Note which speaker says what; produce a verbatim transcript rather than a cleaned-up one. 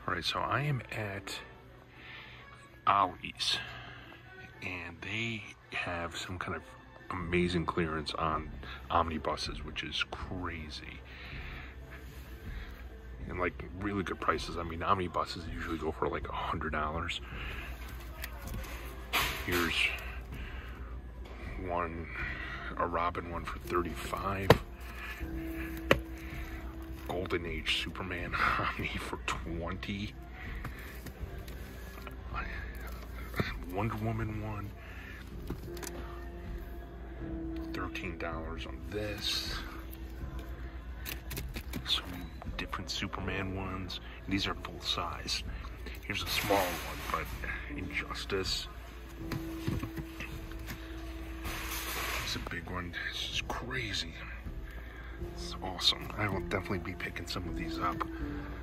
Speaker 1: Alright, so I am at Ollie's, and they have some kind of amazing clearance on omnibuses, which is crazy. And like really good prices. I mean, omnibuses usually go for like a hundred dollars. Here's one, a Robin one for thirty-five. Golden Age Superman Omni for twenty. Wonder Woman one, thirteen dollars on this. Some different Superman ones. These are full size. Here's a small one, but Injustice. It's a big one. This is crazy. It's awesome. I will definitely be picking some of these up.